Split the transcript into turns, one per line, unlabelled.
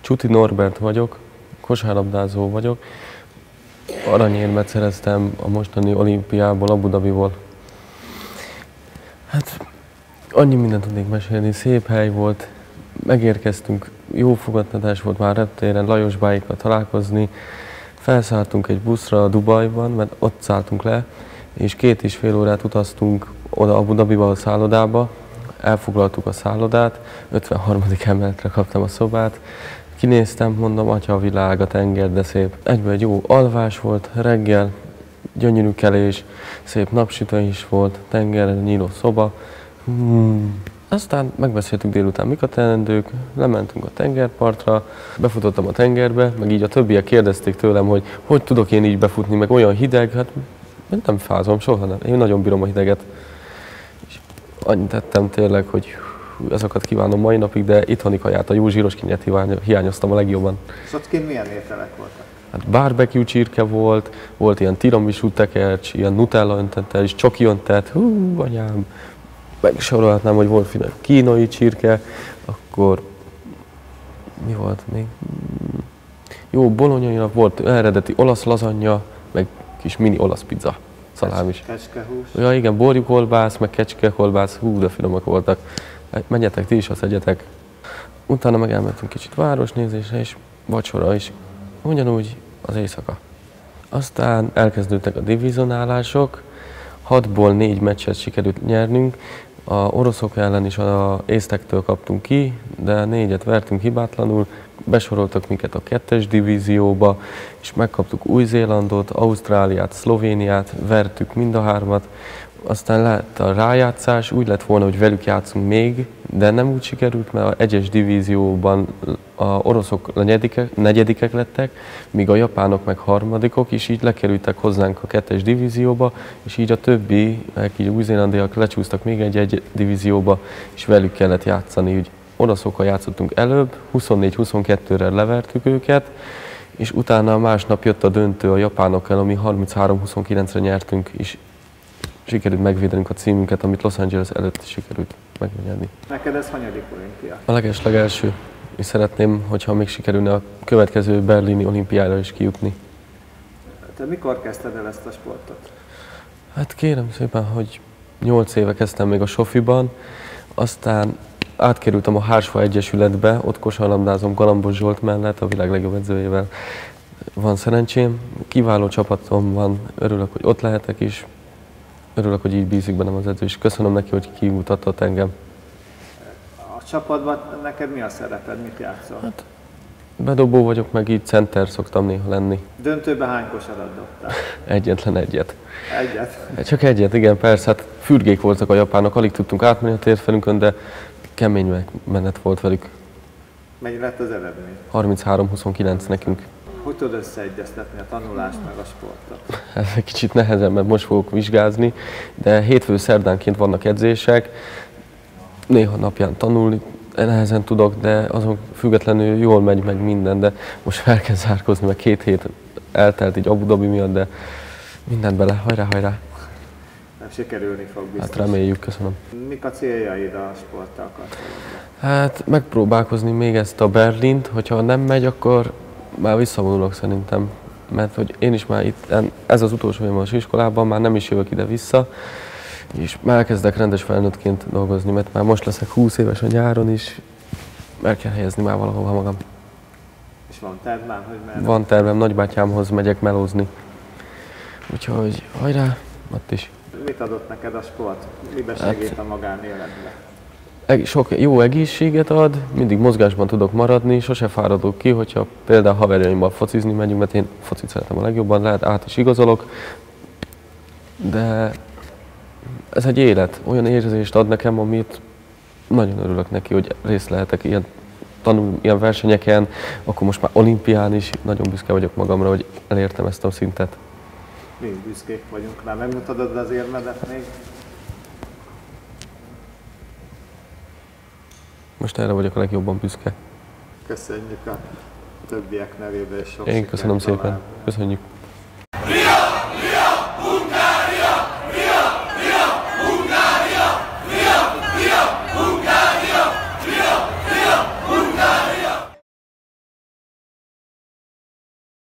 Csuti Norbert vagyok, kosárlabdázó vagyok. Aranyérmet szereztem a mostani olimpiából, Abu Dhabiból. Hát annyi mindent tudnék mesélni, szép hely volt, megérkeztünk, jó fogadtatás volt már reptéren, Lajos báikkal találkozni. Felszálltunk egy buszra Dubajban, mert ott szálltunk le, és 2,5 órát utaztunk oda Abu Dhabiba a szállodába. Elfoglaltuk a szállodát, 53. emeletre kaptam a szobát. Kinéztem, mondom, atya a világ, a tenger, de szép. Egyből egy jó alvás volt, reggel, gyönyörű kelés, szép napsütő is volt, tengerre nyíló szoba. Aztán megbeszéltük délután, mik a teendők, lementünk a tengerpartra, befutottam a tengerbe, meg így a többiek kérdezték tőlem, hogy tudok én így befutni, meg olyan hideg, hát nem fázom soha, nem. Én nagyon bírom a hideget. És annyit tettem tényleg, hogy ezeket kívánom mai napig, de itthoni kaját, a jó zsíros kinyet hiányoztam a legjobban.
És ott kint milyen ételek voltak?
Hát barbecue csirke volt ilyen tiramisu tekercs, ilyen nutella öntettel, és csoki öntett, anyám. Megsorolhatnám, hogy volt kínai csirke, akkor mi volt még? Jó, bolonyainak volt eredeti olasz lazanya, meg kis mini olasz pizza, szalám is.
Kecskehús?
Ja igen, borjukolbász, meg kecskekolbász, de finomak voltak. Menjetek ti is, azt egyetek. Utána meg elmentünk kicsit városnézésre, és vacsora is. Ugyanúgy az éjszaka. Aztán elkezdődtek a divizionálások, 6-ból 4 meccset sikerült nyernünk. A oroszok ellen is az észtektől kaptunk ki, de 4-et vertünk hibátlanul. Besoroltak minket a 2-es divízióba, és megkaptuk Új-Zélandot, Ausztráliát, Szlovéniát, vertük mind a 3-at. Aztán lett a rájátszás, úgy lett volna, hogy velük játszunk még, de nem úgy sikerült, mert a 1-es divízióban a oroszok negyedikek lettek, míg a japánok meg harmadikok, és így lekerültek hozzánk a 2-es divízióba, és így a többi, így új-zélandiak lecsúsztak még egy divízióba, és velük kellett játszani. Úgy oroszokkal játszottunk előbb, 24-22-re levertük őket, és utána másnap jött a döntő a japánokkal, ami 33-29-re nyertünk, és sikerült megvédenünk a címünket, amit Los Angeles előtt sikerült megnyerni.
Neked ez hanyadik olimpia?
A legeslegelső, és szeretném, hogyha még sikerülne a következő berlini olimpiára is kijutni.
Te mikor kezdted el ezt a sportot?
Hát kérem szépen, hogy 8 éve kezdtem még a Sofiban, aztán átkerültem a Hársfa Egyesületbe, ott kosárlabdázom Galambos Zsolt mellett, a világ legjobb edzőjével. Van szerencsém, kiváló csapatom van, örülök, hogy ott lehetek is. Örülök, hogy így bízik bennem az edző, és köszönöm neki, hogy kimutatott engem.
A csapatban neked mi a szereped, mit játszol?
Hát, bedobó vagyok, meg így center szoktam néha lenni.
Döntőben hány kosarat dobtál?
Egyetlen egyet.
Egyet?
Csak egyet, igen, persze. Hát fürgék voltak a japánok, alig tudtunk átmenni a térfelünkön, de kemény menet volt velük.
Mennyi lett az eredmény?
33-29 nekünk.
Hogy tudod összeegyeztetni a tanulást meg a sportot?
Ez egy kicsit nehezebb, mert most fogok vizsgázni, de hétfő szerdánként vannak edzések, néha napján tanulni nehezen tudok, de azon függetlenül jól megy meg minden, de most fel kell zárkózni, mert 2 hét eltelt így Abu Dhabi miatt, de mindent bele, hajrá, hajrá!
Nem sikerülni fog biztos.
Hát reméljük, köszönöm.
Mik a céljaid a sporttal kapcsolatban?
Hát megpróbálkozni még ezt a Berlint, hogyha nem megy, akkor már visszavonulok szerintem, mert hogy én is már itt, ez az utolsó évam az iskolában, már nem is jövök ide-vissza, és már elkezdek rendes felnőttként dolgozni, mert már most leszek 20 éves a nyáron is, el kell helyezni már valahova magam.
És van terv már, hogy merre?
Van tervem, nagybátyámhoz megyek melózni, úgyhogy hajrá, ott is.
Mit adott neked a sport? Miben segít a magánéletben?
Sok jó egészséget ad, mindig mozgásban tudok maradni, sose fáradok ki, hogyha például haverjaimmal focizni megyünk, mert én focit szeretem a legjobban, lehet át is igazolok, de ez egy élet, olyan érzést ad nekem, amit nagyon örülök neki, hogy részt lehetek ilyen versenyeken, akkor most már olimpián is, nagyon büszke vagyok magamra, hogy elértem ezt a szintet.
Mi is büszkék vagyunk rá, megmutatod az érmedet még?
Most erre vagyok a legjobban büszke.
Köszönjük a többiek nevében, és sok
Én
sikert
köszönöm szépen.
tovább.
Köszönjük.